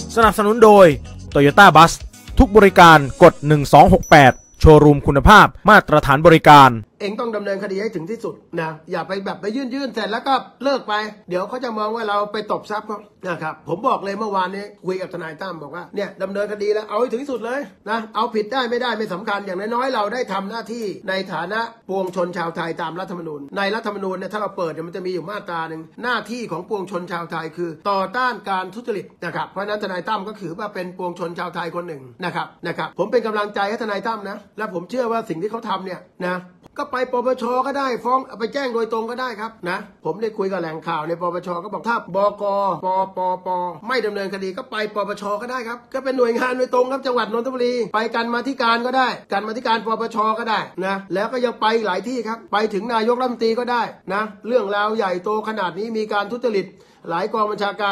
สนับสนุนโดย Toyota Bus ทุกบริการกด1268โชว์รูมคุณภาพมาตรฐานบริการเองต้องดำเนินคดีให้ถึงที่สุดนะอย่าไปแบบไปยื่นเสร็จแล้วก็เลิกไปเดี๋ยวเขาจะมองว่าเราไปตบทรัพย์เขานะครับผมบอกเลยเมื่อวานนี้คุยกับทนายตั้มบอกว่าเนี่ยดำเนินคดีแล้วเอาให้ถึงที่สุดเลยนะเอาผิดได้ไม่ได้ไม่สำคัญอย่างน้อยๆเราได้ทำหน้าที่ในฐานะปวงชนชาวไทยตามรัฐธรรมนูญในรัฐธรรมนูญเนี่ยถ้าเราเปิดเนี่ยมันจะมีอยู่มาตราหนึ่งหน้าที่ของปวงชนชาวไทยคือต่อต้านการทุจริตนะครับเพราะฉะนั้นทนายตั้มก็ถือว่าเป็นปวงชนชาวไทยคนหนึ่งนะครับผมเป็นกำลังใจให้ทนายตั้มนะและผมเชื่อว่าสิ่งที่เขาทำเนี่ยนะก็ไปปปช.ก็ได้ฟ้องไปแจ้งโดยตรงก็ได้ครับนะผมได้คุยกับแหล่งข่าวในปปช.ก็บอกถ้าบก.ปไม่ดำเนินคดีก็ไปปปช.ก็ได้ครับก็เป็นหน่วยงานโดยตรงครับจังหวัดนนทบุรีไปกันมาธิการก็ได้กันมาธิการปปช.ก็ได้นะแล้วก็ยังไปหลายที่ครับไปถึงนายกรัฐมนตรีก็ได้นะเรื่องราวใหญ่โตขนาดนี้มีการทุจริตหลายกองบัญชาการ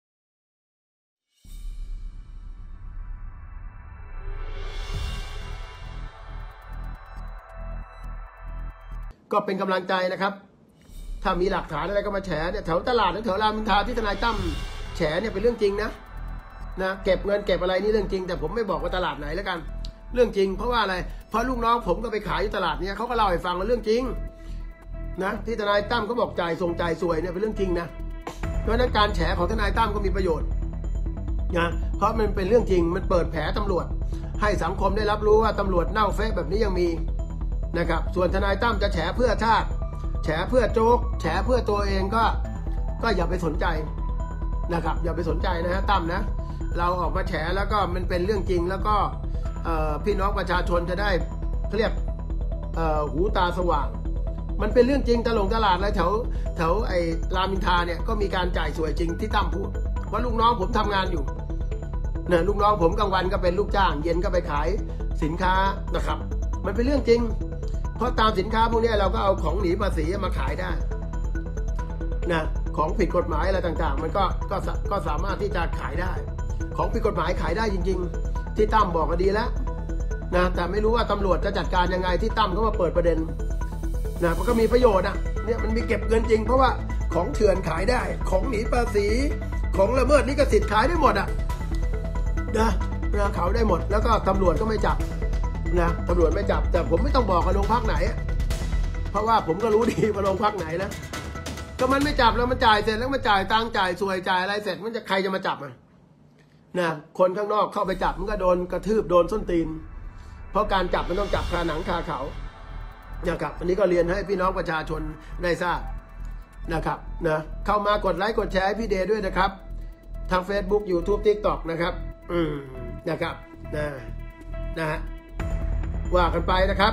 ก็เป็นกำลังใจนะครับถ้ามีหลักฐานอะไรก็มาแฉเนี่ยแถวตลาดแถวรามอินทราที่ทนายตั้มแฉเนี่ยเป็นเรื่องจริงนะเก็บเงินเก็บอะไรนี่เรื่องจริงแต่ผมไม่บอกว่าตลาดไหนแล้วกันเรื่องจริงเพราะว่าอะไรเพราะลูกน้องผมก็ไปขายอยู่ตลาดเนี่ยเขาก็เล่าให้ฟังว่าเรื่องจริงนะที่ทนายตั้มเขาบอกจ่ายส่งจ่ายสวยเนี่ยเป็นเรื่องจริงนะเพราะฉะนั้นการแฉของทนายตั้มก็มีประโยชน์นะเพราะมันเป็นเรื่องจริงมันเปิดแผลตำรวจให้สังคมได้รับรู้ว่าตำรวจเน่าเฟะแบบนี้ยังมีนะครับส่วนทนายตั้มจะแฉเพื่อชาติแฉเพื่อโจ๊กแฉเพื่อตัวเองก็อย่าไปสนใจนะครับอย่าไปสนใจนะฮะตั้มนะเราออกมาแฉแล้วก็มันเป็นเรื่องจริงแล้วก็พี่น้องประชาชนจะได้เขาเรียกหูตาสว่างมันเป็นเรื่องจริงตลาดอะไรแถวไอ้รามอินทราเนี่ยก็มีการจ่ายสวยจริงที่ตั้มพูดเพราะลูกน้องผมทำงานอยู่เนี่ยลูกน้องผมกลางวันก็เป็นลูกจ้างเย็นก็ไปขายสินค้านะครับมันเป็นเรื่องจริงเพราะตามสินค้าพวกนี้เราก็เอาของหนีภาษีมาขายได้นะของผิดกฎหมายอะไรต่างๆมันก็สามารถที่จะขายได้ของผิดกฎหมายขายได้จริงๆที่ตั้มบอกก็ดีแล้วนะแต่ไม่รู้ว่าตำรวจจะจัดการยังไงที่ตั้มเขามาเปิดประเด็นนะมันก็มีประโยชน์อ่ะเนี่ยมันมีเก็บเงินจริงเพราะว่าของเถื่อนขายได้ของหนีภาษีของละเมิดลิขสิทธิ์ขายได้หมดอ่ะนะเขาได้หมดแล้วก็ตำรวจก็ไม่จับนะตำรวจไม่จับแต่ผมไม่ต้องบอกว่าโรงพักไหนเพราะว่าผมก็รู้ดีว่าโรงพักไหนนะก็มันไม่จับแล้วมันจ่ายเสร็จแล้วมันจ่ายตังค์จ่ายสวยจ่ายอะไรเสร็จมันจะใครจะมาจับนะคนข้างนอกเข้าไปจับมันก็โดนกระทืบโดนส้นตีนเพราะการจับมันต้องจับคาหนังคาเขานะครับอันนี้ก็เรียนให้พี่น้องประชาชนได้ทราบนะครับนะเข้ามากดไลค์กดแชร์ให้พี่เดย์ด้วยนะครับทาง Facebook YouTube TikTok นะครับนะครับนะฮะว่ากันไปนะครับ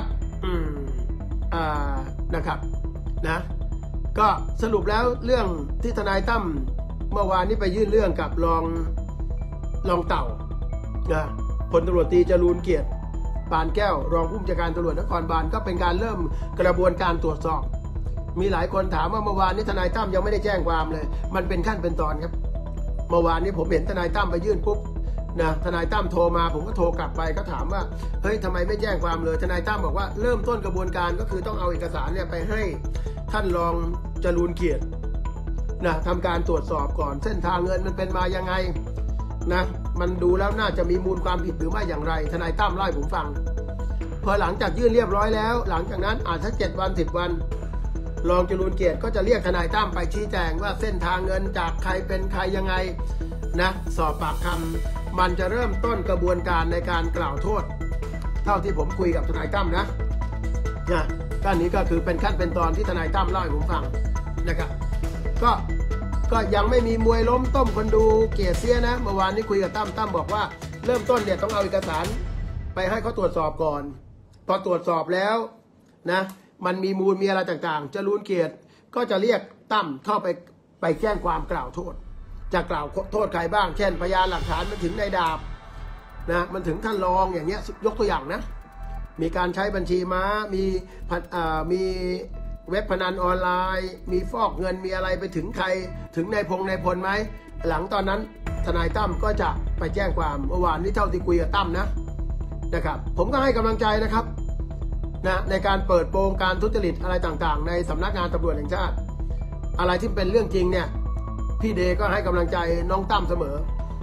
นะครับนะก็สรุปแล้วเรื่องที่ทนายตั้มเมื่อวานนี้ไปยื่นเรื่องกับรองเต่านะพลตำรวจตรีจรูญเกียรติปานแก้วรองผู้บัญชาการตำรวจนครบาลก็เป็นการเริ่มกระบวนการตรวจสอบมีหลายคนถามว่าเมื่อวานนี้ทนายตั้มยังไม่ได้แจ้งความเลยมันเป็นขั้นเป็นตอนครับเมื่อวานนี้ผมเห็นทนายตั้มไปยื่นปุ๊บนะทนายตั้มโทรมาผมก็โทรกลับไปก็ถามว่าเฮ้ยทำไมไม่แจ้งความเลยทนายตั้มบอกว่าเริ่มต้นกระบวนการก็คือต้องเอาเอกสารเนี่ยไปให้ท่านรองจรูญเกียรตินะทำการตรวจสอบก่อนเส้นทางเงินมันเป็นมายังไงนะมันดูแล้วน่าจะมีมูลความผิดหรือไม่อย่างไรทนายตั้มเล่าให้ผมฟังพอหลังจากยื่นเรียบร้อยแล้วหลังจากนั้นอาจจะ7 วัน 10 วันรองจรูญเกียรติก็จะเรียกทนายตั้มไปชี้แจงว่าเส้นทางเงินจากใครเป็นใครยังไงนะสอบปากคำมันจะเริ่มต้นกระบวนการในการกล่าวโทษเท่าที่ผมคุยกับทนายตั้มนะก็นี้ก็คือเป็นขั้นเป็นตอนที่ทนายตั้มเล่าให้ผมฟังนะครับก็ยังไม่มีมวยล้มต้มคนดูเกลียดเสียนะเมื่อวานนี้คุยกับตั้มบอกว่าเริ่มต้นเนี่ยต้องเอาเอกสารไปให้เขาตรวจสอบก่อนพอตรวจสอบแล้วนะมันมีมูลมีอะไรต่างๆจรูญเกียรติก็จะเรียกตั้มเข้าไปแจ้งความกล่าวโทษจะกล่าวโทษใครบ้างเช่นพยานหลักฐานมันถึงนายดาบนะมันถึงท่านรองอย่างเงี้ยยกตัวอย่างนะมีการใช้บัญชีม้ามีเว็บพนันออนไลน์มีฟอกเงินมีอะไรไปถึงใครถึงนายพลไหมหลังตอนนั้นทนายตั้มก็จะไปแจ้งความเมื่อวานนี้เท่าที่คุยกับตั้มนะครับผมก็ให้กำลังใจนะครับนะในการเปิดโปงการทุจริตอะไรต่างๆในสำนักงานตำรวจแห่งชาติอะไรที่เป็นเรื่องจริงเนี่ยพี่เดก็ให้กำลังใจน้องตั้มเสมอ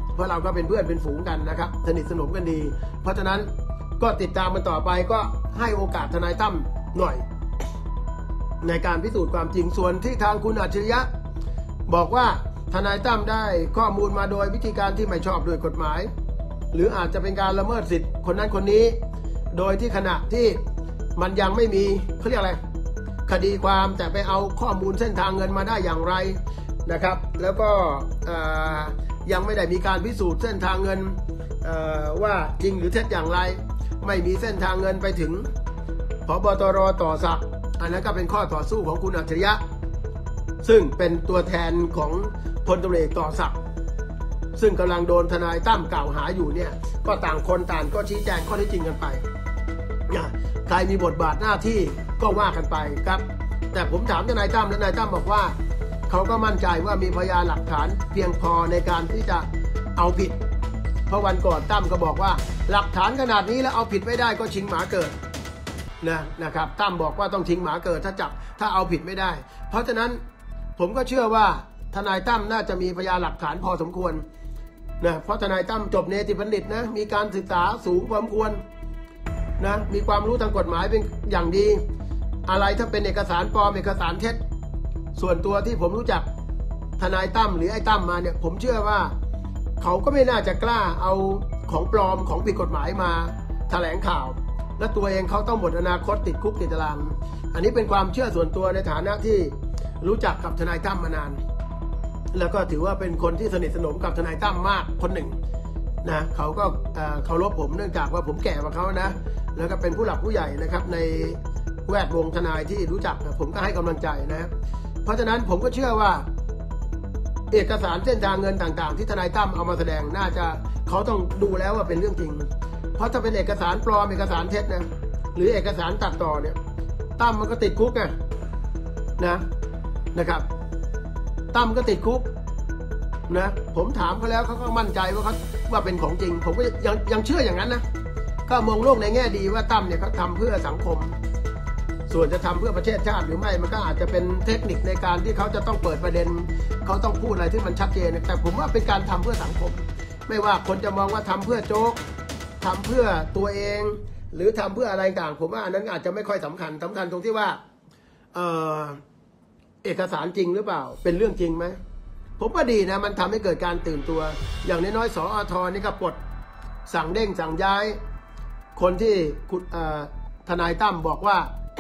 เพราะเราก็เป็นเพื่อนเป็นฝูงกันนะครับสนิทสนมกันดี เพราะฉะนั้นก็ติดตามมันต่อไปก็ให้โอกาสทนายตั้มหน่อยในการพิสูจน์ความจริงส่วนที่ทางคุณอัจฉริยะบอกว่าทนายตั้มได้ข้อมูลมาโดยวิธีการที่ไม่ชอบด้วยกฎหมายหรืออาจจะเป็นการละเมิดสิทธิ์คนนั้นคนนี้โดยที่ขณะที่มันยังไม่มีเขาเรียกอะไรคดีความแต่ไปเอาข้อมูลเส้นทางเงินมาได้อย่างไรนะครับแล้วก็ยังไม่ได้มีการพิสูจน์เส้นทางเงินว่าจริงหรือเท็จอย่างไรไม่มีเส้นทางเงินไปถึงผบ.ตร.ต่อศักดิ์อันนั้นก็เป็นข้อต่อสู้ของคุณอัจฉริยะซึ่งเป็นตัวแทนของพลตำรวจเอกต่อศักดิ์ซึ่งกำลังโดนทนายตั้มกล่าวหาอยู่เนี่ยก็ต่างคนต่างก็ชี้แจงข้อเท็จจริงกันไปใครมีบทบาทหน้าที่ก็ว่ากันไปครับแต่ผมถามทนายตั้มและทนายตั้มบอกว่าเขาก็มั่นใจว่ามีพยานหลักฐานเพียงพอในการที่จะเอาผิดเพราะวันก่อนตั้มก็บอกว่าหลักฐานขนาดนี้แล้วเอาผิดไม่ได้ก็ชิงหมาเกิดนะครับตั้มบอกว่าต้องชิงหมาเกิดถ้าเอาผิดไม่ได้เพราะฉะนั้นผมก็เชื่อว่าทนายตั้มน่าจะมีพยานหลักฐานพอสมควรนะเพราะทนายตั้มจบเนติบัณฑิตนะมีการศึกษาสูงพอสมควรนะมีความรู้ทางกฎหมายเป็นอย่างดีอะไรถ้าเป็นเอกสารปลอมเอกสารเท็จส่วนตัวที่ผมรู้จักทนายตั้มหรือไอ้ตั้มมาเนี่ยผมเชื่อว่าเขาก็ไม่น่าจะกล้าเอาของปลอมของผิดกฎหมายมาแถลงข่าวและตัวเองเขาต้องหมดอนาคตติดคุกติดตารางอันนี้เป็นความเชื่อส่วนตัวในฐานะที่รู้จักกับทนายตั้มมานานแล้วก็ถือว่าเป็นคนที่สนิทสนมกับทนายตั้มมากคนหนึ่งนะเขาก็เคารพผมเนื่องจากว่าผมแก่กว่าเขานะแล้วก็เป็นผู้หลักผู้ใหญ่นะครับในแวดวงทนายที่รู้จักผมก็ให้กำลังใจนะเพราะฉะนั้นผมก็เชื่อว่าเอกสารเส้นทางเงินต่างๆที่ทนายตั้มเอามาแสดงน่าจะเขาต้องดูแล้วว่าเป็นเรื่องจริงเพราะถ้าเป็นเอกสารปลอมเอกสารเท็จนะหรือเอกสารตัดต่อเนี่ยตั้มมันก็ติดคุกนะครับตั้มก็ติดคุกนะผมถามเขาแล้วเขาก็มั่นใจว่าเป็นของจริงผมก็ยังเชื่ออย่างนั้นนะก็มองโลกในแง่ดีว่าตั้มเนี่ยเขาทำเพื่อสังคมส่วนจะทำเพื่อประเทศชาติหรือไม่มันก็อาจจะเป็นเทคนิคในการที่เขาจะต้องเปิดประเด็นเขาต้องพูดอะไรที่มันชัดเจนแต่ผมว่าเป็นการทำเพื่อสังคมไม่ว่าคนจะมองว่าทำเพื่อโจ๊กทำเพื่อตัวเองหรือทำเพื่ออะไรต่างผมว่าอันนั้นอาจจะไม่ค่อยสำคัญตรงที่ว่าเอกสารจริงหรือเปล่าเป็นเรื่องจริงไหมผมว่าดีนะมันทำให้เกิดการตื่นตัวอย่างน้อยๆสอท.นี่ก็ปลดสั่งเด้งสั่งย้ายคนที่ทนายตั้มบอกว่า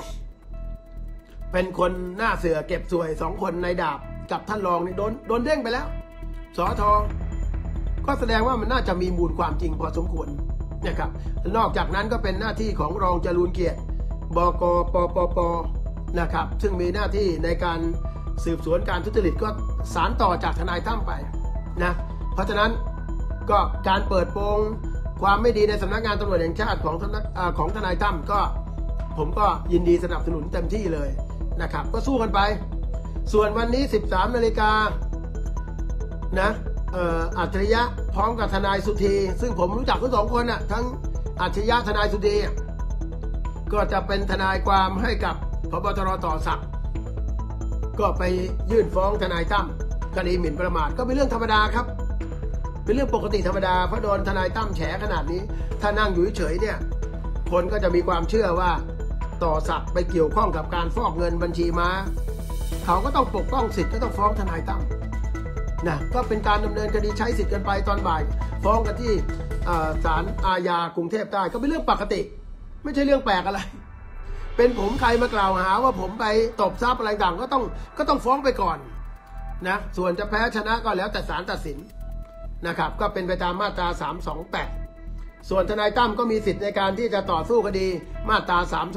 เป็นคนหน้าเสือเก็บสวย2 คนในดาบกับท่านรองนี่โดนเด้งไปแล้วสอท.ก็แสดงว่ามันน่าจะมีมูลความจริงพอสมควรนะครับนอกจากนั้นก็เป็นหน้าที่ของรองจรูญเกียรติบก.ปปป.นะครับซึ่งมีหน้าที่ในการสืบสวนการทุจริตก็สานต่อจากทนายตั้มไปนะเพราะฉะนั้นก็การเปิดโปงความไม่ดีในสำนักงานตำรวจแห่งชาติของทนายตั้มก็ผมก็ยินดีสนับสนุนเต็มที่เลยนะครับก็สู้กันไปส่วนวันนี้ 13 นาฬิกานะอัจฉริยะพร้อมกับทนายสุธีซึ่งผมรู้จักทั้ง2 คนน่ะทั้งอัจฉริยะทนายสุธีก็จะเป็นทนายความให้กับผบ.ตร.ต่อศักดิ์ก็ไปยื่นฟ้องทนายตั้มคดีหมิ่นประมาทก็เป็นเรื่องธรรมดาครับเป็นเรื่องปกติธรรมดาเพราะโดนทนายตั้มแฉขนาดนี้ถ้านั่งอยู่เฉยๆเนี่ยคนก็จะมีความเชื่อว่าต่อศักดิ์ไปเกี่ยวข้องกับการฟอกเงินบัญชีม้าเขาก็ต้องปกป้องสิทธิ์ก็ต้องฟ้องทนายตั้มนะก็เป็นการดำเนินคดีใช้สิทธิ์กันไปตอนบ่ายฟ้องกันที่ศาลอาญากรุงเทพใต้ก็เป็นเรื่องปกติไม่ใช่เรื่องแปลกอะไรเป็นผมใครมากล่าวหาว่าผมไปตบทรัพย์อะไรต่างก็ต้องฟ้องไปก่อนนะส่วนจะแพ้ชนะก็แล้วแต่ศาลตัดสินนะครับก็เป็นไปตามมาตรา328ส่วนทนายตั้มก็มีสิทธิ์ในการที่จะต่อสู้คดีมาตรา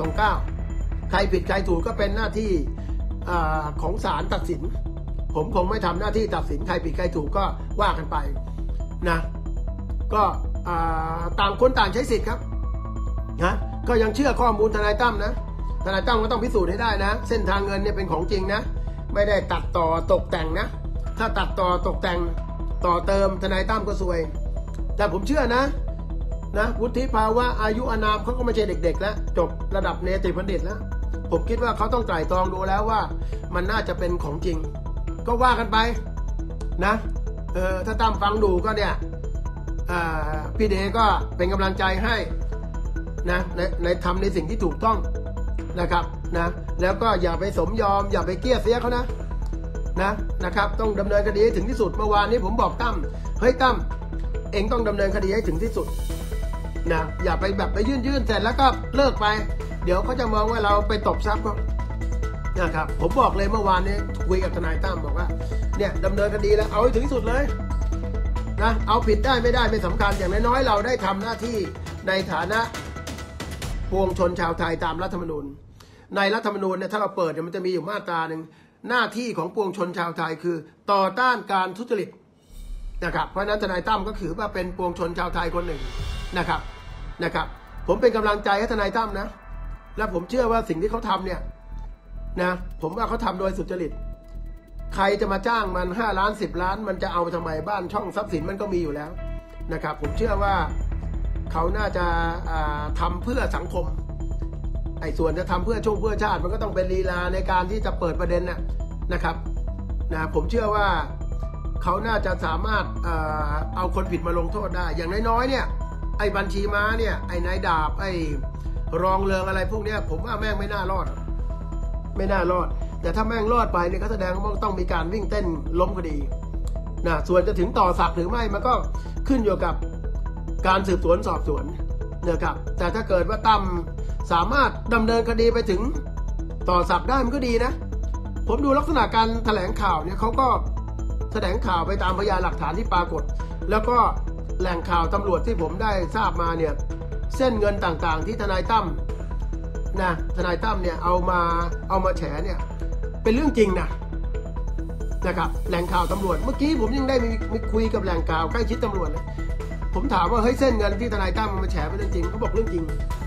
329ใครผิดใครถูกก็เป็นหน้าที่ของศาลตัดสินผมคงไม่ทำหน้าที่ตัดสินใครผิดใครถูกก็ว่ากันไปนะก็ต่างคนต่างใช้สิทธิ์ครับนะก็ยังเชื่อข้อมูลทนายตั้มนะทนายตั้มก็ต้องพิสูจน์ให้ได้นะเส้นทางเงินเนี่ยเป็นของจริงนะไม่ได้ตัดต่อตกแต่งนะถ้าตัดต่อตกแต่งต่อเติมทนายตั้มก็ซวยแต่ผมเชื่อนะวุฒิภาวะอายุอานามเขาก็ไม่ใช่เด็กๆแล้วจบระดับเนติบัณฑิตแล้วผมคิดว่าเขาต้องไตร่ตรองดูแล้วว่ามันน่าจะเป็นของจริงก็ว่ากันไปนะถ้าตั้มฟังดูก็เนี่ยพี่เดก็เป็นกำลังใจให้นะในทำในสิ่งที่ถูกต้องนะครับนะแล้วก็อย่าไปสมยอมอย่าไปเกลี้ยเสียเขานะครับต้องดำเนินคดีให้ถึงที่สุดเมื่อวานนี้ผมบอกตั้มเฮ้ยตั้มเองต้องดำเนินคดีให้ถึงที่สุดนะอย่าไปแบบไปยื่นเสร็จแล้วก็เลิกไปเดี๋ยวเขาจะมองว่าเราไปตบทรัพย์เขานะครับผมบอกเลยเมื่อวานนี้คุยกับทนายตั้มบอกว่าเนี่ยดำเนินคดีแล้วเอาให้ถึงที่สุดเลยนะเอาผิดได้ไม่ได้ไม่สำคัญอย่างน้อยๆเราได้ทำหน้าที่ในฐานะปวงชนชาวไทยตามรัฐธรรมนูญในรัฐธรรมนูญเนี่ยถ้าเราเปิดเนี่ยมันจะมีอยู่มาตราหนึ่งหน้าที่ของปวงชนชาวไทยคือต่อต้านการทุจริตนะครับเพราะนั้นทนายตั้มก็ถือว่าเป็นปวงชนชาวไทยคนหนึ่งนะครับผมเป็นกำลังใจให้ทนายตั้มนะและผมเชื่อว่าสิ่งที่เขาทำเนี่ยนะผมว่าเขาทำโดยสุจริตใครจะมาจ้างมัน5 ล้าน10 ล้านมันจะเอาไปทำไมบ้านช่องทรัพย์สินมันก็มีอยู่แล้วนะครับผมเชื่อว่าเขาน่าจะทำเพื่อสังคมไอ้ส่วนจะทำเพื่อเพื่อชาติมันก็ต้องเป็นลีลาในการที่จะเปิดประเด็นนะครับผมเชื่อว่าเขาน่าจะสามารถเอาคนผิดมาลงโทษได้อย่างน้อยๆเนี่ยไอ้บัญชีม้าเนี่ยไอ้นายดาบไอ้รองเริงอะไรพวกเนี้ยผมว่าแม่งไม่น่ารอดแต่ถ้าแม่งรอดไปเนี่ยก็แสดงว่าต้องมีการวิ่งเต้นล้มคดีส่วนจะถึงต่อศักดิ์หรือไม่มันก็ขึ้นอยู่กับการสืบสวนสอบสวนนะครับแต่ถ้าเกิดว่าตั้มสามารถดำเนินคดีไปถึงต่อศักดิ์ได้มันก็ดีนะผมดูลักษณะการแถลงข่าวเนี่ยเขาก็แถลงข่าวไปตามพยานหลักฐานที่ปรากฏแล้วก็แหล่งข่าวตำรวจที่ผมได้ทราบมาเนี่ยเส้นเงินต่างๆที่ทนายตั้มเนี่ยเอามาแฉเนี่ยเป็นเรื่องจริงนะครับแหล่งข่าวตำรวจเมื่อกี้ผมยังได้มีคุยกับแหล่งข่าวใกล้ชิดตำรวจเลยผมถามว่าเฮ้ยเส้นเงินที่ทนายตั้มมาแฉเป็นเรื่องจริงเขาบอกเรื่องจริง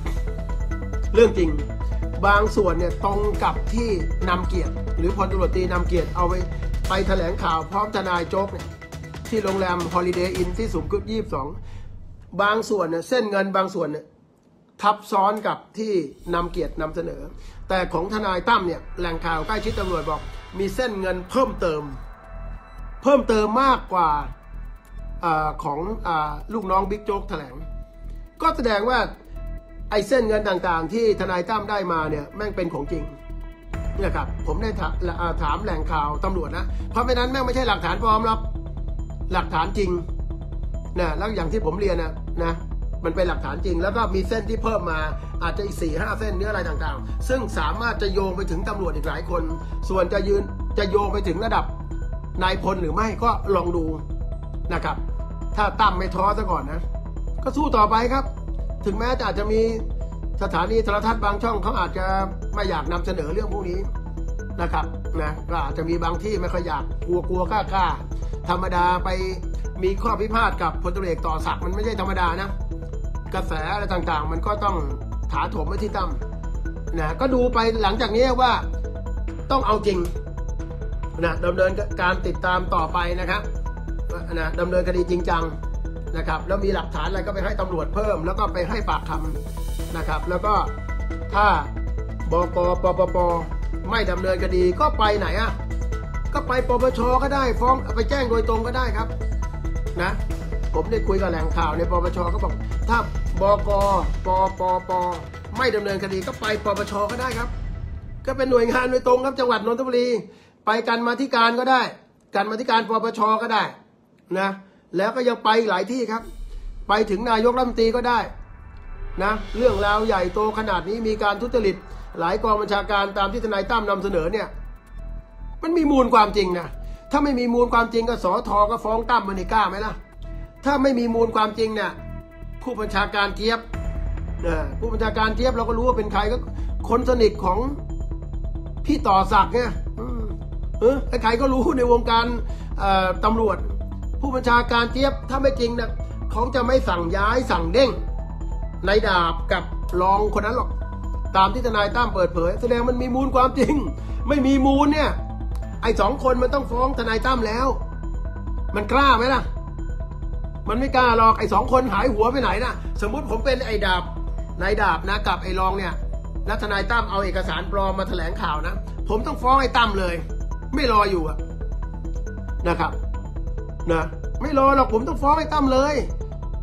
บางส่วนเนี่ยตรงกับที่นำเกียรติหรือพลตำรวจตรีนำเกียรติเอาไปแถลงข่าวพร้อมทนายโจ๊กเนี่ยที่โรงแรม Holiday Inn ที่สุขุมวิท22บางส่วนเนี่ยเส้นเงินบางส่วนเนี่ยทับซ้อนกับที่นำเกียรตินำเสนอแต่ของทนายตั้มเนี่ยแหล่งข่าวใกล้ชิดตำรวจบอกมีเส้นเงินเพิ่มเติมมากกว่าของลูกน้องบิ๊กโจ๊กแถลงก็แสดงว่าไอ้เส้นเงินต่างๆที่ทนายตั้มได้มาเนี่ยแม่งเป็นของจริงนะครับผมได้ถามแหล่งข่าวตำรวจนะเพราะไม่นั้นแม่งไม่ใช่หลักฐานปลอมหรอกหลักฐานจริงแล้วอย่างที่ผมเรียนนะมันเป็นหลักฐานจริงแล้วก็มีเส้นที่เพิ่มมาอาจจะอีก 4-5 เส้นเนื้ออะไรต่างๆซึ่งสามารถจะโยงไปถึงตำรวจอีกหลายคนส่วนจะโยงไปถึงระดับนายพลหรือไม่ก็ลองดูนะครับถ้าตั้มไม่ท้อซะก่อนนะก็สู้ต่อไปครับถึงแม้อาจจะมีสถานีโทรทัศน์บางช่องเขาอาจจะไม่อยากนำเสนอเรื่องพวกนี้นะครับก็อาจจะมีบางที่ไม่ค่อยอยากกลัวกล้าธรรมดาไปมีข้อพิพาทกับพลตำรวจเอกต่อศักดิ์มันไม่ใช่ธรรมดานะกระแสอะไรต่างๆมันก็ต้องถาโถมไปที่ตั้มก็ดูไปหลังจากนี้ว่าต้องเอาจริงดำเนินการติดตามต่อไปนะครับดำเนินคดีจริงจังนะครับแล้วมีหลักฐานอะไรก็ไปให้ตำรวจเพิ่มแล้วก็ไปให้ปากคำนะครับแล้วก็ถ้าบก.ปป.ไม่ดำเนินคดีก็ไปไหนก็ไปปปช.ก็ได้ฟ้องไปแจ้งโดยตรงก็ได้ครับผมได้คุยกับแหล่งข่าวในปปช.ก็บอกถ้าบก.ปป.ไม่ดำเนินคดีก็ไปปปช.ก็ได้ครับก็เป็นหน่วยงานโดยตรงครับจังหวัดนนทบุรีไปกันมาธิการก็ได้กันมาธิการปปช.ก็ได้แล้วก็ยังไปหลายที่ครับไปถึงนายกรัฐมนตรีก็ได้เรื่องราวใหญ่โตขนาดนี้มีการทุจริตหลายกองบัญชาการตามที่ทนายตั้มนำเสนอเนี่ยมันมีมูลความจริงถ้าไม่มีมูลความจริงก็สท.ก็ฟ้องตั้มมันกล้าไหมล่ะถ้าไม่มีมูลความจริงเนี่ยผู้บัญชาการเจี๊ยบผู้บัญชาการเจี๊ยบเราก็รู้ว่าเป็นใครก็คนสนิทของพี่ต่อศักดิ์เนี่ยใครก็รู้ในวงการตำรวจผู้บัญชาการเจี๊ยบถ้าไม่จริงนะเขาจะไม่สั่งย้ายสั่งเด้งนายดาบกับรองคนนั้นหรอกตามที่ทนายตั้มเปิดเผยแสดงมันมีมูลความจริงไม่มีมูลเนี่ยไอ้2 คนมันต้องฟ้องทนายตั้มแล้วมันกล้าไหมล่ะมันไม่กล้าหรอกไอ้2 คนหายหัวไปไหนนะสมมุติผมเป็นไอ้ดาบนายดาบกับไอ้รองเนี่ยแล้วทนายตั้มเอาเอกสารปลอมมาแถลงข่าวนะผมต้องฟ้องไอ้ตั้มเลยไม่รออยู่นะครับไม่รอหรอกผมต้องฟ้องไอ้ตั้มเลย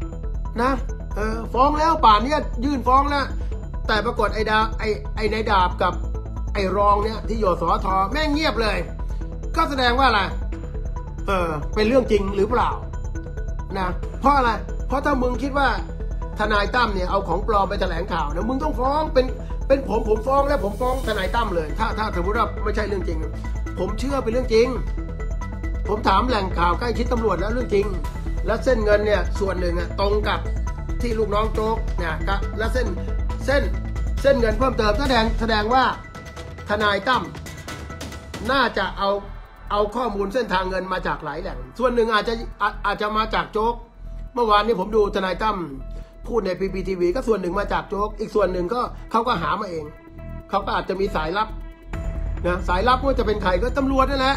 นะฟ้องแล้วป่านนี้ยื่นฟ้องแล้วแต่ปรากฏไอ้นายดาบกับไอ้รองเนี่ยที่อยู่สทแม่งเงียบเลยก็แสดงว่าอะไรเป็นเรื่องจริงหรือเปล่านะเพราะอะไรเพราะถ้ามึงคิดว่าทนายตั้มเนี่ยเอาของปลอมไปแถลงข่าวนะมึงต้องฟ้องเป็นผมฟ้องแล้วผมฟ้องทนายตั้มเลยถ้าสมมติว่าไม่ใช่เรื่องจริงผมเชื่อเป็นเรื่องจริงผมถามแหล่งข่าวใกล้ชิดตำรวจแล้วเรื่องจริงแล้วเส้นเงินเนี่ยส่วนหนึ่งตรงกับที่ลูกน้องโจ๊กเนี่ยแล้วเส้นเงินเพิ่มเติมแสดงว่าทนายตั้มน่าจะเอาข้อมูลเส้นทางเงินมาจากหลายแหล่งส่วนหนึ่งอาจจะมาจากโจ๊กเมื่อวานนี้ผมดูทนายตั้มพูดใน PPTV ก็ส่วนหนึ่งมาจากโจ๊กอีกส่วนหนึ่งก็เขาก็หามาเองเขาก็อาจจะมีสายลับนะสายลับว่าจะเป็นใครก็ตำรวจนั่นแหละ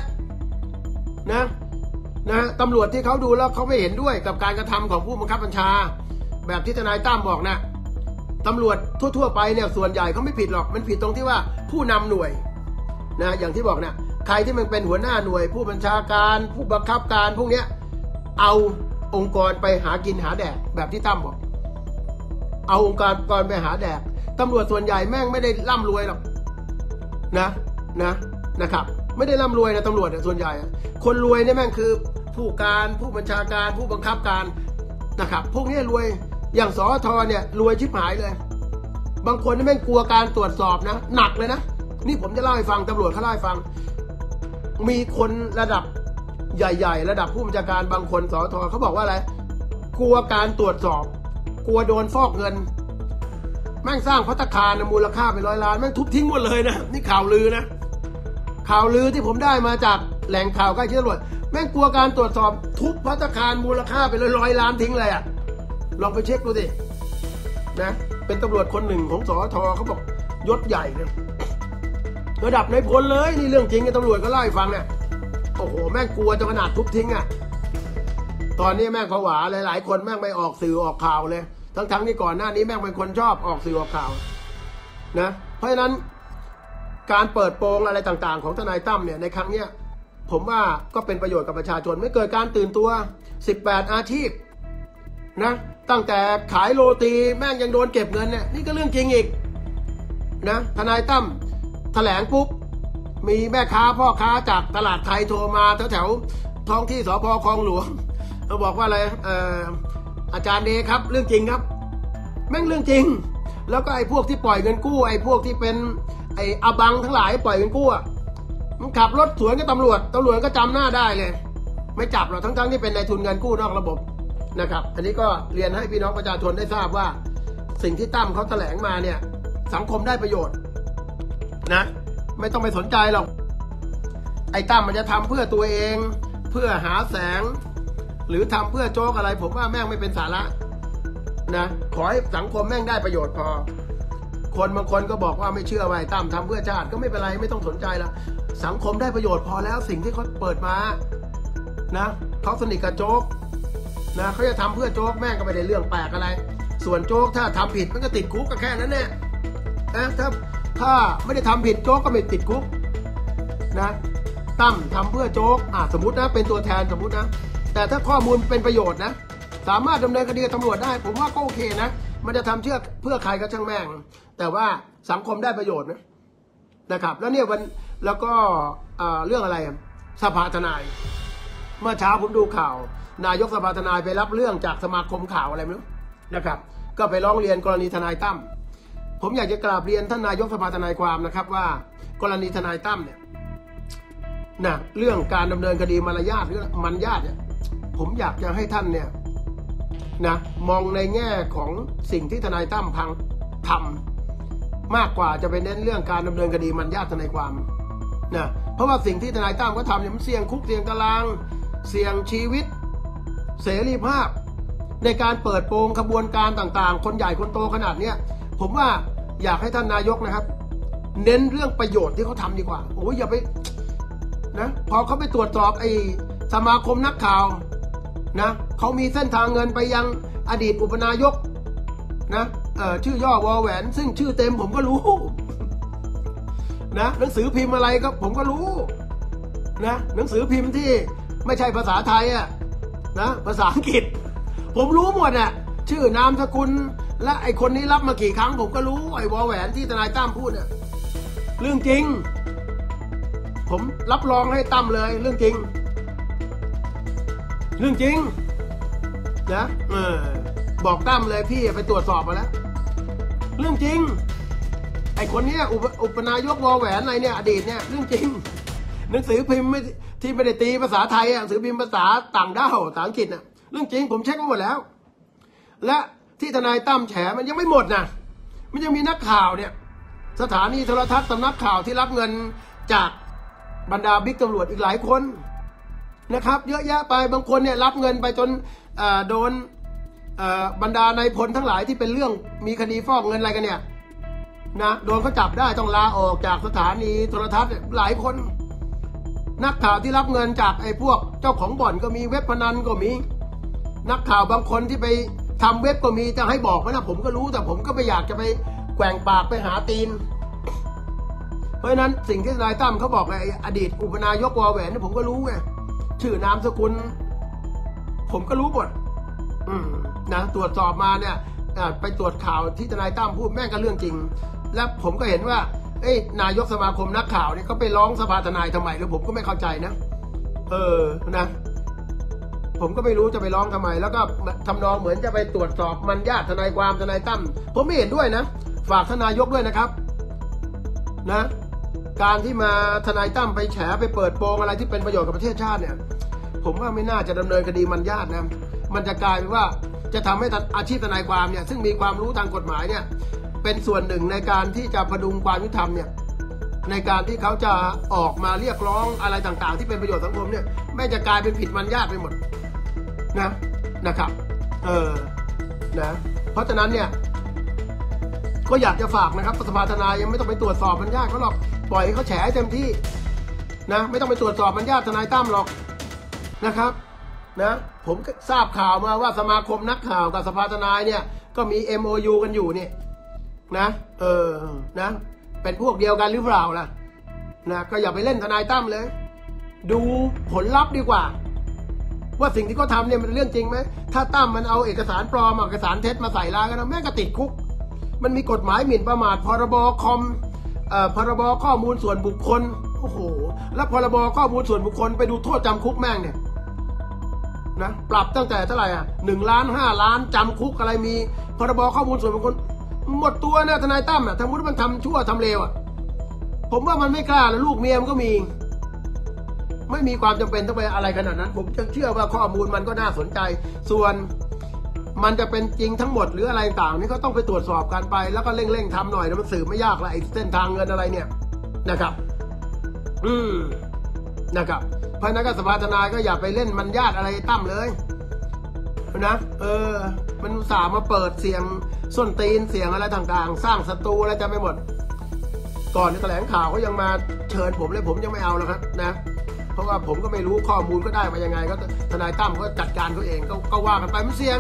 นะตำรวจที่เขาดูแล้วเขาไม่เห็นด้วยกับการกระทำของผู้บังคับบัญชาแบบที่ทนายตั้มบอกนะตำรวจทั่วๆไปเนี่ยส่วนใหญ่เขาไม่ผิดหรอกมันผิดตรงที่ว่าผู้นำหน่วยนะอย่างที่บอกนะใครที่มันเป็นหัวหน้าหน่วยผู้บัญชาการผู้บังคับการพวกเนี้ยเอาองค์กรไปหากินหาแดกแบบที่ตั้มบอกเอาองค์กรไปหาแดกตำรวจส่วนใหญ่แม่งไม่ได้ร่ำรวยหรอกนะครับไม่ได้ร่ำรวยนะตำรวจส่วนใหญ่คนรวยเนี่ยแม่งคือผู้การผู้บัญชาการผู้บังคับการนะครับพวกนี้รวยอย่างสอทเนี่ยรวยชิบหายเลยบางคนนี่แม่งกลัวการตรวจสอบนะหนักเลยนะนี่ผมจะเล่าให้ฟังตำรวจเขาเล่าให้ฟังมีคนระดับใหญ่ๆระดับผู้บัญชาการบางคนสอทเขาบอกว่าอะไรกลัวการตรวจสอบกลัวโดนฟอกเงินแม่งสร้างภัตตาคารมูลค่าเป็น100 ล้านแม่งทุบทิ้งหมดเลยนะนี่ข่าวลือนะข่าวลือที่ผมได้มาจากแหล่งข่าวใกล้ชิดตำรวจแม่งกลัวการตรวจสอบทุบภัตตาคารมูลค่าเป็น100 ล้านทิ้งเลยลองไปเช็คดูสินะเป็นตำรวจคนหนึ่งของสอทเขาบอกยศใหญ่เนี่ยระดับนายพลเลยนี่เรื่องจริงตำรวจก็เล่าให้ฟังเนี่ยโอ้โหแม่งกลัวจนขนาดทุบทิ้งตอนนี้แม่งผวาหลายๆคนแม่งไม่ออกสื่อออกข่าวเลยทั้งที่ก่อนหน้านี้แม่งเป็นคนชอบออกสื่อออกข่าวนะเพราะฉะนั้นการเปิดโปงอะไรต่างๆของทนายตั้มเนี่ยในครั้งเนี้ยผมว่าก็เป็นประโยชน์กับประชาชนไม่เกิดการตื่นตัว18อาชีพนะตั้งแต่ขายโรตีแม่งยังโดนเก็บเงินเนี่ยนี่ก็เรื่องจริงอีกนะทนายตั้มแถลงปุ๊บมีแม่ค้าพ่อค้าจากตลาดไทยโทรมาแถวท้องที่สภ.คลองหลวงเขาบอกว่าอะไรอาจารย์เดครับเรื่องจริงครับแม่งเรื่องจริงแล้วก็ไอ้พวกที่ปล่อยเงินกู้ไอ้พวกที่เป็นไอ้อบังทั้งหลายปล่อยเงินกู้มันขับรถสวนกับตำรวจก็จำหน้าได้เลยไม่จับหรอกทั้งที่เป็นนายทุนเงินกู้นอกระบบนะครับอันนี้ก็เรียนให้พี่น้องประชาชนได้ทราบว่าสิ่งที่ตั้มเขาแถลงมาเนี่ยสังคมได้ประโยชน์นะไม่ต้องไปสนใจหรอกไอ้ตั้มมันจะทำเพื่อตัวเองเพื่อหาแสงหรือทำเพื่อโจ๊กอะไรผมว่าแม่งไม่เป็นสาระนะขอให้สังคมแม่งได้ประโยชน์พอคนบางคนก็บอกว่าไม่เชื่อว่าไอ้ตั้มทำเพื่อชาติก็ไม่เป็นไรไม่ต้องสนใจแล้วสังคมได้ประโยชน์พอแล้วสิ่งที่เขาเปิดมานะเขาสนิทกับโจ๊กนะเขาจะทำเพื่อโจ๊กแม่งก็ไม่ได้เรื่องแปลกอะไรส่วนโจ๊กถ้าทำผิดมันก็ติดคุกก็แค่นั้นแหละนะถ้าไม่ได้ทำผิดโจ๊กก็ไม่ติดคุกนะตั้มทำเพื่อโจ๊กสมมตินะเป็นตัวแทนสมมตินะแต่ถ้าข้อมูลเป็นประโยชน์นะสามารถดำเนินคดีกับตำรวจได้ผมว่าก็โอเคนะมันจะทำเพื่อใครก็ช่างแม่งแต่ว่าสังคมได้ประโยชน์นะครับแล้วเนี่ยแล้วก็เรื่องอะไรสภาทนายเมื่อเช้าผมดูข่าวนายกสภาทนายไปรับเรื่องจากสมาคมข่าวอะไรไม่รู้นะครับก็ไปร้องเรียนกรณีทนายตั้มผมอยากจะกราบเรียนท่านนายกสภาทนายความนะครับว่ากรณีทนายตั้มเนี่ยนะเรื่องการดำเนินคดีมารยาทหรือมันญาติเนี่ยผมอยากจะให้ท่านเนี่ยนะมองในแง่ของสิ่งที่ทนายตั้มทำมากกว่าจะไปเน้นเรื่องการดำเนินคดีมันญาติทนายความนะเพราะว่าสิ่งที่ทนายตั้มก็ทำเนี่ยมันเสี่ยงคุกเสี่ยงตารางเสี่ยงชีวิตเสรีภาพในการเปิดโปงขบวนการต่างๆคนใหญ่คนโตขนาดเนี้ยผมว่าอยากให้ท่านนายกนะครับเน้นเรื่องประโยชน์ที่เขาทำดีกว่าโอ้ยอย่าไปนะพอเขาไปตรวจสอบไอ้สมาคมนักข่าวนะเขามีเส้นทางเงินไปยังอดีตอุปนายกนะชื่อย่อวอแหวนซึ่งชื่อเต็มผมก็รู้นะหนังสือพิมพ์อะไรก็ผมก็รู้นะหนังสือพิมพ์ที่ไม่ใช่ภาษาไทยนะภาษาอังกฤษผมรู้หมดชื่อนามสกุลและไอคนนี้รับมากี่ครั้งผมก็รู้ไอวอแหวนที่ทนายตั้มพูดเนี่ยเรื่องจริงผมรับรองให้ตั้มเลยเรื่องจริงนะบอกตั้มเลยพี่ไปตรวจสอบมาแล้วเรื่องจริงไอคนเนี้ยอุปนายกวอแหวนอะไรเนี่ยอดีตเนี่ยเรื่องจริงหนังสือพิมพ์ที่ไม่ได้ตีภาษาไทยหนังสือพิมพ์ภาษาต่างด้าวภาษาอังกฤษน่ะเรื่องจริงผมเช็คมาหมดแล้วและที่ทนายตั้มแฉมันยังไม่หมดนะมันยังมีนักข่าวเนี่ยสถานีโทรทัศน์สำนักข่าวที่รับเงินจากบรรดาบิ๊กตำรวจอีกหลายคนนะครับเยอะแยะไปบางคนเนี่ยรับเงินไปจนโดนบรรดานายพลทั้งหลายที่เป็นเรื่องมีคดีฟอกเงินอะไรกันเนี่ยนะโดนเขาจับได้ต้องลาออกจากสถานีโทรทัศน์หลายคนนักข่าวที่รับเงินจากไอ้พวกเจ้าของบ่อนก็มีเว็บพนันก็มีนักข่าวบางคนที่ไปทำเว็บก็มีจะให้บอกไหมนะผมก็รู้แต่ผมก็ไม่อยากจะไปแกว่งปากไปหาตีนเพราะฉะนั้นสิ่งที่นายตั้มเขาบอกไอ้อดีตอุปนายกวอแหวนนี่ผมก็รู้ไงชื่อนามสกุลผมก็รู้หมดนะตรวจสอบมาเนี่ยไปตรวจข่าวที่ทนายตั้มพูดแม่งก็เรื่องจริงและผมก็เห็นว่านายกสมาคมนักข่าวเนี่ยเขาไปร้องสภาทนายทำไมแล้วผมก็ไม่เข้าใจนะนะผมก็ไม่รู้จะไปร้องทำไมแล้วก็ทำนองเหมือนจะไปตรวจสอบมันญาติทนายความทนายตั้มผมไม่เห็นด้วยนะฝากทนายกด้วยนะครับนะการที่มาทนายตั้มไปแฉไปเปิดโปงอะไรที่เป็นประโยชน์กับประเทศชาติเนี่ยผมว่าไม่น่าจะดำเนินคดีมันญาตินะมันจะกลายเป็นว่าจะทำให้อาชีพทนายความเนี่ยซึ่งมีความรู้ทางกฎหมายเนี่ยเป็นส่วนหนึ่งในการที่จะพดุงความยุติธรรมเนี่ยในการที่เขาจะออกมาเรียกร้องอะไรต่างๆที่เป็นประโยชน์สังคมเนี่ยไม่จะกลายเป็นผิดมันญาติไปหมดนะครับนะเพราะฉะนั้นเนี่ยก็อยากจะฝากนะครับสภาทนายยังไม่ต้องไปตรวจสอบมันญาติเขาหรอกปล่อยให้เขาแฉให้เต็มที่นะไม่ต้องไปตรวจสอบมันญาติทนายตั้มหรอกนะครับนะผมทราบข่าวมาว่าสมาคมนักข่าวกับสภาทนายเนี่ยก็มี MOU กันอยู่นี่นะนะเป็นพวกเดียวกันหรือเปล่าล่ะนะก็อย่าไปเล่นทนายตั้มเลยดูผลลัพธ์ดีกว่าว่าสิ่งที่เขาทำเนี่ยมันเรื่องจริงไหมถ้าตั้มมันเอาเอกสารปลอมเอกสารเท็จมาใส่ร้ายกันนะแม่งก็ติดคุกมันมีกฎหมายหมิ่นประมาทพรบคอมพรบข้อมูลส่วนบุคคลโอ้โหแล้วพรบข้อมูลส่วนบุคคลไปดูโทษจำคุกแม่งเนี่ยนะปรับตั้งแต่เท่าไหร่1 ล้าน 5 ล้านจำคุกอะไรมีพรบข้อมูลส่วนบุคคลหมดตัวนะทนายตั้มถ้ามุดมันทำชั่วทำเลวผมว่ามันไม่กล้าแล้วลูกเมียมันก็มีไม่มีความจำเป็นต้องไปอะไรขนาดนั้นผมเชื่อว่าข้อมูลมันก็น่าสนใจส่วนมันจะเป็นจริงทั้งหมดหรืออะไรต่างนี่ก็ต้องไปตรวจสอบกันไปแล้วก็เร่งทำหน่อยนะมันสืบไม่ยากละไอ้เส้นทางเงินอะไรเนี่ยนะครับนะครับเพราะนั้นก็สภาทนายก็อย่าไปเล่นมันญาติอะไรตั้มเลยนะมันสามมาเปิดเสียงส้นตีนเสียงอะไรต่างๆสร้างศัตรูอะไรจะไม่หมดก่อนในแถลงข่าวเขายังมาเชิญผมเลยผมยังไม่เอาแล้วครับนะเพราะว่าผมก็ไม่รู้ข้อมูลก็ได้มายังไงก็ทนายตั้มก็จัดการเขาเองก็ว่ากันไปมันเสี่ยง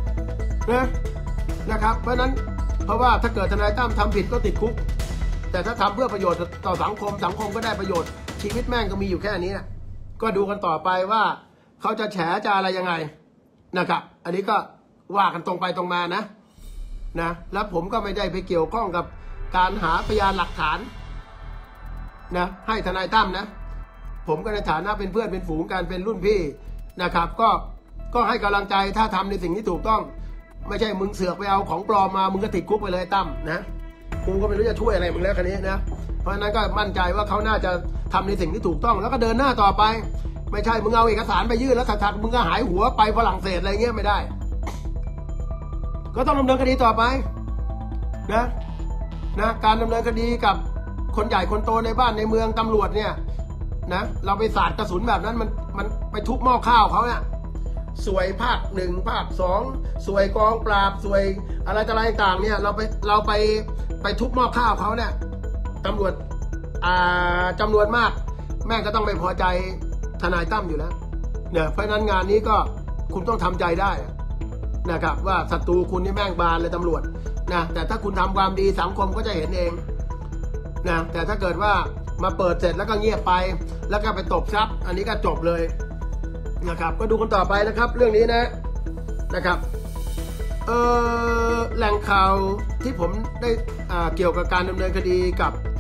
นะครับเพราะนั้นเพราะว่าถ้าเกิดทนายตั้มทำผิดก็ติดคุกแต่ถ้าทำเพื่อประโยชน์ต่อสังคมก็ได้ประโยชน์ชีวิตแม่งก็มีอยู่แค่นี้ก็ดูกันต่อไปว่าเขาจะแฉจะอะไรยังไงนะครับอันนี้ก็ว่ากันตรงไปตรงมานะแล้วผมก็ไม่ได้ไปเกี่ยวข้องกับการหาพยานหลักฐานนะให้ทนายตั้มนะผมก็ในฐานะเป็นเพื่อนเป็นฝูงกันเป็นรุ่นพี่นะครับก็ให้กำลังใจถ้าทำในสิ่งที่ถูกต้องไม่ใช่มึงเสือกไปเอาของปลอมมามึงก็ติดคุกไปเลยตั้มนะกูก็ไม่รู้จะช่วยอะไรมึงแล้วคันนี้นะเพราะฉะนั้นก็มั่นใจว่าเขาน่าจะทำในสิ่งที่ถูกต้องแล้วก็เดินหน้าต่อไปไม่ใช่มึงเอาเอกสารไปยื่นแล้วถักมึงก็หายหัวไปฝรั่งเศสอะไรเงี้ยไม่ได้ก็ต้องดำเนินคดีต่อไปนะการดำเนินคดีกับคนใหญ่คนโตในบ้านในเมืองตำรวจเนี่ยนะเราไปสาดกระสุนแบบนั้นมันไปทุบหม้อข้าวเขาเนี่ยสวยภาค 1ภาค 2สวยกองปราบสวยอะไรต่างๆเนี่ยเราไปทุบหม้อข้าวเขาเนี่ยตำรวจจำนวนมากแม่งก็ต้องไม่พอใจทนายตั้มอยู่แล้วเนี่ยเพราะนั้นงานนี้ก็คุณต้องทำใจได้นะครับว่าศัตรูคุณนี่แม่งบานเลยตำรวจนะแต่ถ้าคุณทำความดีสังคมก็จะเห็นเองนะแต่ถ้าเกิดว่ามาเปิดเสร็จแล้วก็เงียบไปแล้วก็ไปตบทรัพย์อันนี้ก็จบเลยนะครับก็ดูกันต่อไปนะครับเรื่องนี้นะครับแหล่งข่าวที่ผมได้เกี่ยวกับการดำเนินคดีกับ